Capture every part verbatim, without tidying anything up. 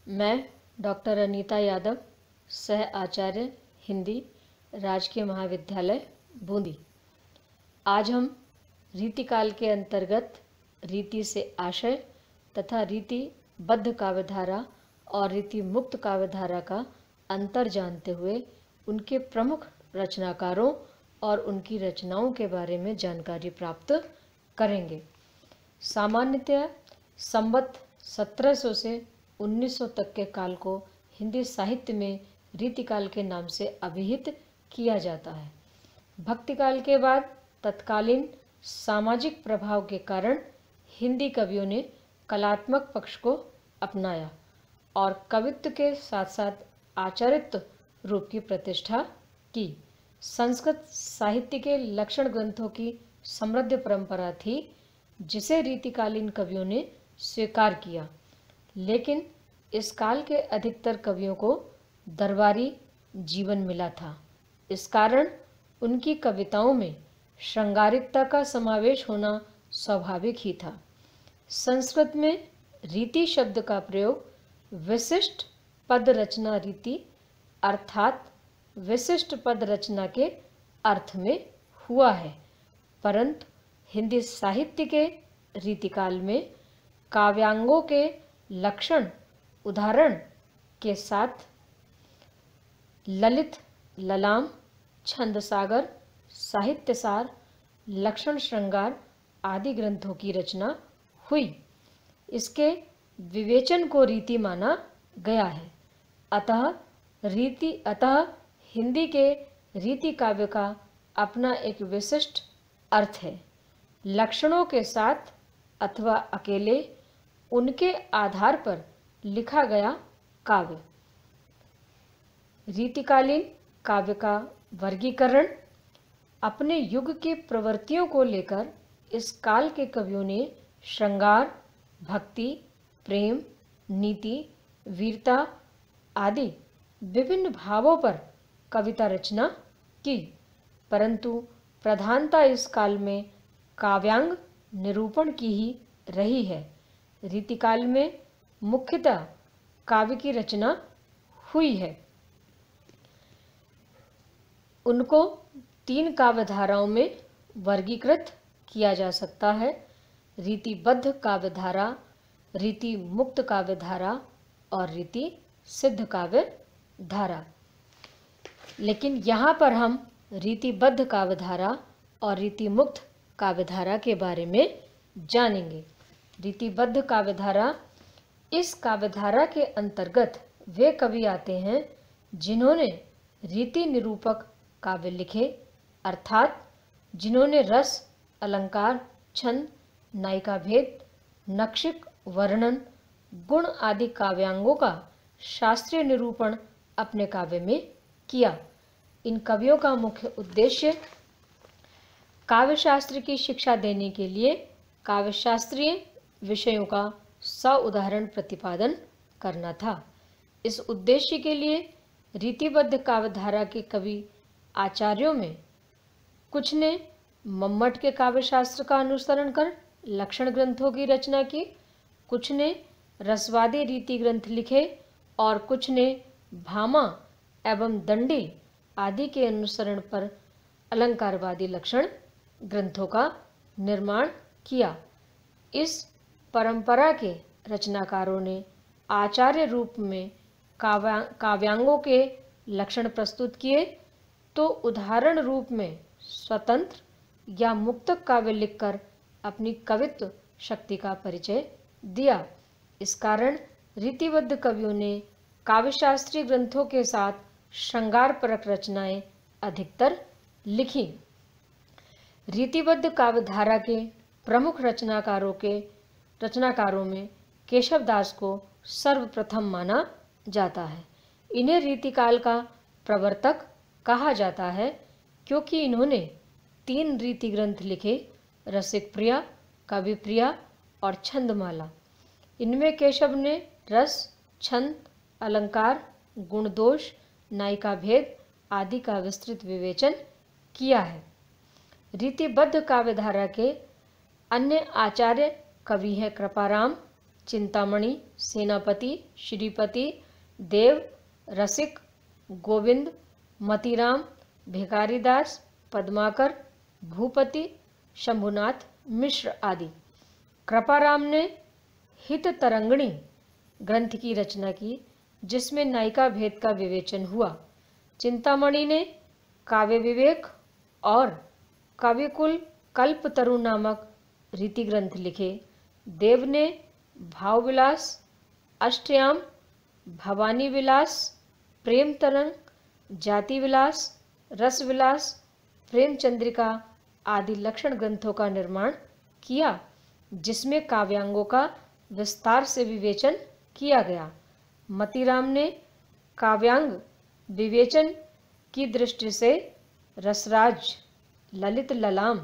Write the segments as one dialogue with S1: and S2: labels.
S1: मैं डॉक्टर अनीता यादव, सह आचार्य हिंदी, राजकीय महाविद्यालय बूंदी। आज हम रीतिकाल के अंतर्गत रीति से आशय तथा रीतिबद्ध काव्यधारा और रीति मुक्त काव्यधारा का अंतर जानते हुए उनके प्रमुख रचनाकारों और उनकी रचनाओं के बारे में जानकारी प्राप्त करेंगे। सामान्यतः संवत सत्रह सौ से उन्नीस सौ तक के काल को हिंदी साहित्य में रीतिकाल के नाम से अभिहित किया जाता है। भक्तिकाल के बाद तत्कालीन सामाजिक प्रभाव के कारण हिंदी कवियों ने कलात्मक पक्ष को अपनाया और कवित्व के साथ साथ आचार्यत्व रूप की प्रतिष्ठा की। संस्कृत साहित्य के लक्षण ग्रंथों की समृद्ध परंपरा थी, जिसे रीतिकालीन कवियों ने स्वीकार किया, लेकिन इस काल के अधिकतर कवियों को दरबारी जीवन मिला था। इस कारण उनकी कविताओं में श्रृंगारिकता का समावेश होना स्वाभाविक ही था। संस्कृत में रीति शब्द का प्रयोग विशिष्ट पद रचना रीति अर्थात विशिष्ट पद रचना के अर्थ में हुआ है, परंतु हिंदी साहित्य के रीतिकाल में काव्यांगों के लक्षण उदाहरण के साथ ललित ललाम, छंदसागर, साहित्यसार, लक्षण श्रृंगार आदि ग्रंथों की रचना हुई। इसके विवेचन को रीति माना गया है। अतः रीति अतः हिंदी के रीति काव्य का अपना एक विशिष्ट अर्थ है। लक्षणों के साथ अथवा अकेले उनके आधार पर लिखा गया काव्य। रीतिकालीन काव्य का वर्गीकरण अपने युग की प्रवृत्तियों को लेकर इस काल के कवियों ने श्रृंगार, भक्ति, प्रेम, नीति, वीरता आदि विभिन्न भावों पर कविता रचना की, परंतु प्रधानता इस काल में काव्यांग निरूपण की ही रही है। रीतिकाल में मुख्यतः काव्य की रचना हुई है। उनको तीन काव्यधाराओं में वर्गीकृत किया जा सकता है: रीतिबद्ध काव्यधारा, रीति मुक्त काव्यधारा और रीति सिद्ध काव्यधारा। लेकिन यहाँ पर हम रीतिबद्ध काव्यधारा और रीति मुक्त काव्यधारा के बारे में जानेंगे। रीतिबद्ध काव्यधारा, इस काव्यधारा के अंतर्गत वे कवि आते हैं जिन्होंने रीति निरूपक काव्य लिखे, अर्थात जिन्होंने रस, अलंकार, छंद, नायिका भेद, नक्षिक वर्णन, गुण आदि काव्यांगों का शास्त्रीय निरूपण अपने काव्य में किया। इन कवियों का मुख्य उद्देश्य काव्यशास्त्र की शिक्षा देने के लिए काव्यशास्त्रीय विषयों का सउदाहरण प्रतिपादन करना था। इस उद्देश्य के लिए रीतिबद्ध काव्यधारा के कवि आचार्यों में कुछ ने मम्मट के काव्यशास्त्र का अनुसरण कर लक्षण ग्रंथों की रचना की, कुछ ने रसवादी रीति ग्रंथ लिखे और कुछ ने भामा एवं दंडी आदि के अनुसरण पर अलंकारवादी लक्षण ग्रंथों का निर्माण किया। इस परंपरा के रचनाकारों ने आचार्य रूप में काव्या काव्यांगों के लक्षण प्रस्तुत किए तो उदाहरण रूप में स्वतंत्र या मुक्तक काव्य लिखकर अपनी कवित्व शक्ति का परिचय दिया। इस कारण रीतिबद्ध कवियों ने काव्यशास्त्रीय ग्रंथों के साथ श्रृंगारपरक रचनाएं अधिकतर लिखी। रीतिबद्ध काव्यधारा के प्रमुख रचनाकारों के रचनाकारों में केशवदास को सर्वप्रथम माना जाता है। इन्हें रीतिकाल का प्रवर्तक कहा जाता है क्योंकि इन्होंने तीन रीति ग्रंथ लिखे: रसिक प्रिया, कवि प्रिया और छंदमाला। इनमें केशव ने रस, छंद, अलंकार, गुणदोष, नायिका भेद आदि का विस्तृत विवेचन किया है। रीतिबद्ध काव्यधारा के अन्य आचार्य कवि हैं कृपाराम, चिंतामणि, सेनापति, श्रीपति, देव, रसिक, गोविंद, मतीराम, भिखारीदास, पद्माकर, भूपति, शंभुनाथ मिश्र आदि। कृपाराम ने हित तरंगिणी ग्रंथ की रचना की, जिसमें नायिका भेद का विवेचन हुआ। चिंतामणि ने काव्य विवेक और काव्यकुल कल्पतरु नामक रीति ग्रंथ लिखे। देव ने भावविलास, अष्टयाम, भवानी विलास, प्रेम तरंग, जाति विलास, रस विलास, प्रेम चंद्रिका आदि लक्षण ग्रंथों का निर्माण किया, जिसमें काव्यांगों का विस्तार से विवेचन किया गया। मतीराम ने काव्यांग विवेचन की दृष्टि से रसराज, ललित ललाम,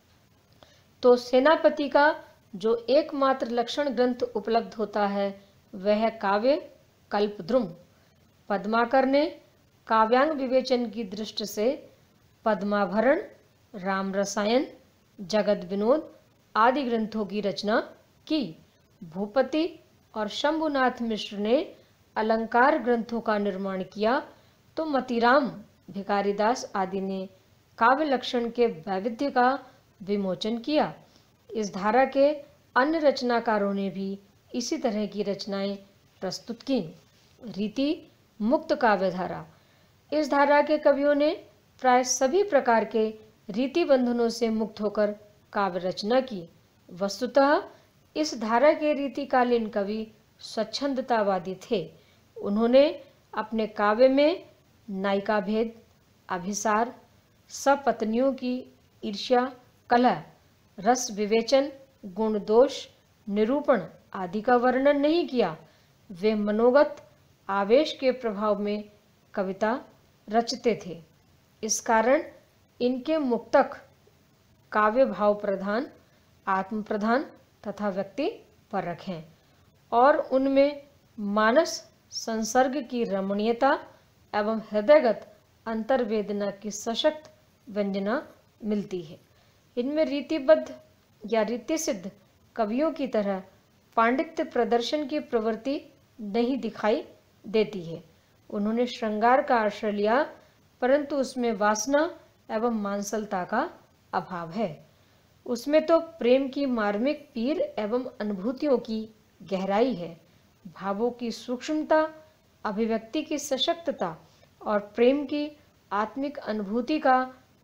S1: तो सेनापति का जो एकमात्र लक्षण ग्रंथ उपलब्ध होता है वह है काव्य कल्पद्रुम। पद्माकर ने काव्यांग विवेचन की दृष्टि से पद्माभरण, राम रसायन, जगत विनोद आदि ग्रंथों की रचना की। भूपति और शंभुनाथ मिश्र ने अलंकार ग्रंथों का निर्माण किया, तो मतीराम, भिखारीदास आदि ने काव्य लक्षण के वैविध्य का विमोचन किया। इस धारा के अन्य रचनाकारों ने भी इसी तरह की रचनाएं प्रस्तुत की। रीति मुक्त काव्य धारा। इस धारा के कवियों ने प्राय सभी प्रकार के रीति बंधनों से मुक्त होकर काव्य रचना की। वस्तुतः इस धारा के रीतिकालीन कवि स्वच्छंदतावादी थे। उन्होंने अपने काव्य में नायिका भेद, अभिसार, सपत्नियों की ईर्ष्या, कलह, रस विवेचन, गुण दोष निरूपण आदि का वर्णन नहीं किया। वे मनोगत आवेश के प्रभाव में कविता रचते थे। इस कारण इनके मुक्तक काव्य भाव प्रधान, आत्म प्रधान तथा व्यक्ति परक हैं और उनमें मानस संसर्ग की रमणीयता एवं हृदयगत अंतर्वेदना की सशक्त व्यंजना मिलती है। इनमें रीतिबद्ध या रीति सिद्ध कवियों की तरह पांडित्य प्रदर्शन की प्रवृत्ति नहीं दिखाई देती है। उन्होंने श्रृंगार का आश्रय लिया, परंतु उसमें वासना एवं मांसलता का अभाव है। उसमें तो प्रेम की मार्मिक पीर एवं अनुभूतियों की गहराई है। भावों की सूक्ष्मता, अभिव्यक्ति की सशक्तता और प्रेम की आत्मिक अनुभूति का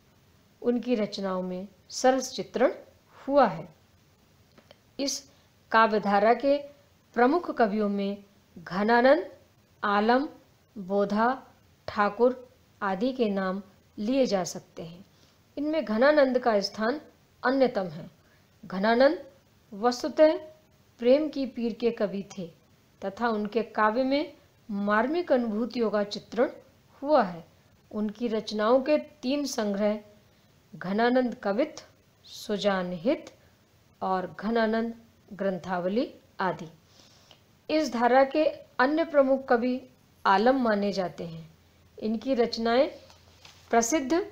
S1: उनकी रचनाओं में सरस चित्रण हुआ है। इस काव्यधारा के प्रमुख कवियों में घनानंद, आलम, बोधा, ठाकुर आदि के नाम लिए जा सकते हैं। इनमें घनानंद का स्थान अन्यतम है। घनानंद वस्तुतः प्रेम की पीर के कवि थे तथा उनके काव्य में मार्मिक अनुभूतियों का चित्रण हुआ है। उनकी रचनाओं के तीन संग्रह घनानंद कवित्त, सुजान हित और घनानंद ग्रंथावली आदि। इस धारा के अन्य प्रमुख कवि आलम माने जाते हैं। इनकी रचनाएं प्रसिद्ध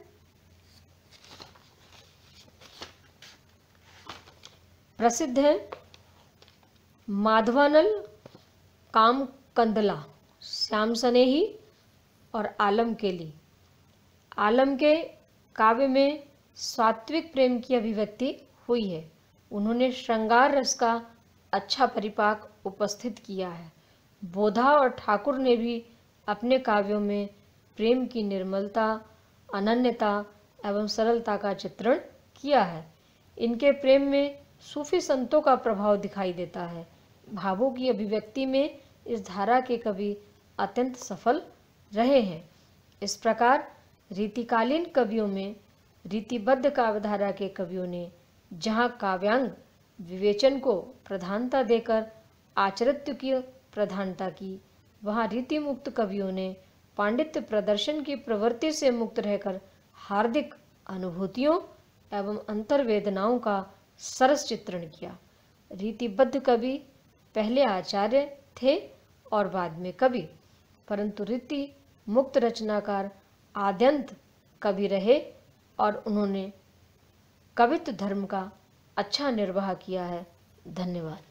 S1: प्रसिद्ध हैं। माधवानल, काम कंदला, श्याम सनेही और आलम केली। आलम के काव्य में सात्विक प्रेम की अभिव्यक्ति हुई है। उन्होंने श्रृंगार रस का अच्छा परिपाक उपस्थित किया है। बोधा और ठाकुर ने भी अपने काव्यों में प्रेम की निर्मलता, अनन्यता एवं सरलता का चित्रण किया है। इनके प्रेम में सूफी संतों का प्रभाव दिखाई देता है। भावों की अभिव्यक्ति में इस धारा के कवि अत्यंत सफल रहे हैं। इस प्रकार रीतिकालीन कवियों में रीतिबद्ध काव्यधारा के कवियों ने जहाँ काव्यांग विवेचन को प्रधानता देकर आचरित्र की प्रधानता की, वहाँ रीति मुक्त कवियों ने पांडित्य प्रदर्शन की प्रवृत्ति से मुक्त रहकर हार्दिक अनुभूतियों एवं अंतर्वेदनाओं का सरस चित्रण किया। रीतिबद्ध कवि पहले आचार्य थे और बाद में कवि, परंतु रीति मुक्त रचनाकार आद्यंत कवि रहे और उन्होंने कवित्व धर्म का अच्छा निर्वाह किया है। धन्यवाद।